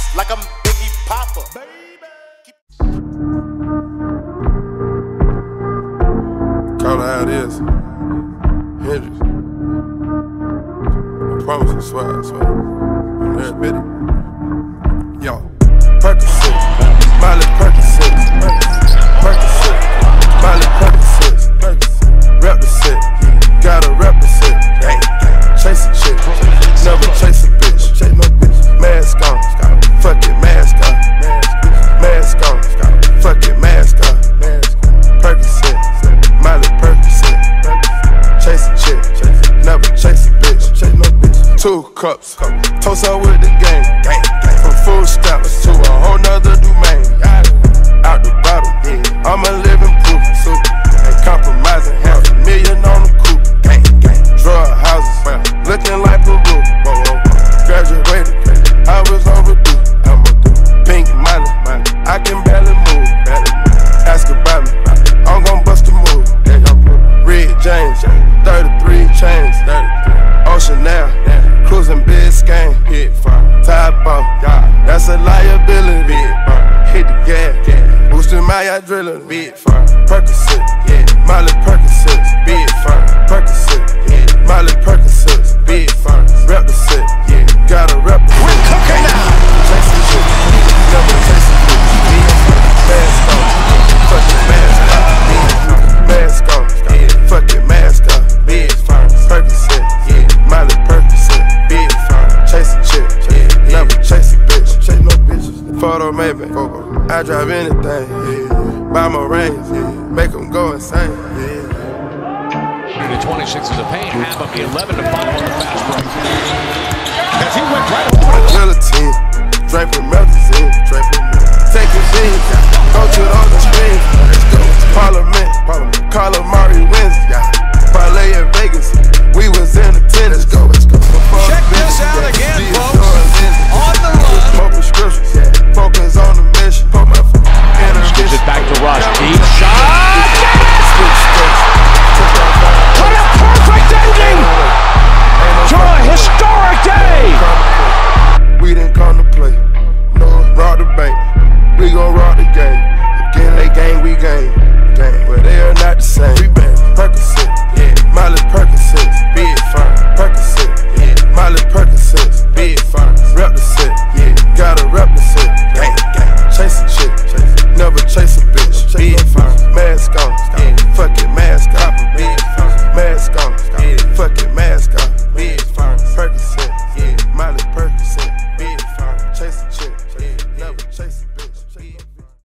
like I'm Biggie Papa. Call it how it is. Hendrix. I promise I swear, I swear. I'm there, Biddy. Yo, Percocet, Miley Percocet, Percocet, Miley Percocet, rep the set, gotta rep the set. Chase a chick, never chase a bitch. Chase no bitch. Mask on, fuck it, mask on. Mask on, fuck it, mask on. Percocet, Miley Percocet. Chase a chick, never chase a bitch. Chase no bitch. 2 cups, toast up with the game. From food stamps to a whole nother domain. Out the bottle, I'm a living proof. Ain't compromising, $500,000 on the coupe. Drug houses, looking like Peru. Graduated, I was overdue. Pink money, I can barely move. Ask about me, I'm gon' bust a move. Red James, 33 chains. Ocean now, cruising Biscayne. Top off, that's a liability. Hit the gas, boosting my adrenaline. Percocet, Miley Percocet, big firm. Percocet, Miley Percocet, big firm. Rep the set, gotta rep the set. We're cooking now. Chase the shit, never chase a bitch. Mask on, fuck it, mask on. Mask on, fuck it, mask on. Big firm. Percocet, Miley Percocet, big firm. Chase a chick, never chase a bitch. Chase no bitches. Photo maybe, I drive anything. Buy my rings, make them go insane. The 26 is a pain, half of the 11 to 5 on the fast break. As he went right over the guillotine, drink with melazine, take a beat, go to all the streams. Parliament, Calamari wins. Parlay in Vegas, we was in the tennis. Check this out again, folks. On the run. More prescriptions, focus on the mission. Gives it back to Rush. Deep shot. What a perfect ending to a historic day. We didn't come to play. No, rob the bank. We gon' rob the game. Again, they gang, we gang. But they are not the same. We bang. Percocet, Miley Percocet, big firm. Percocet, Miley Percocet, big firm. Rep the set, gotta rep the set. Chase a chick, never chase a bitch. Big firm. Mask on, fuck it, mask on. Mask on, fuck it, mask on. Big firm. Percocet, Miley Percocet, big firm. Chase a chick, never chase a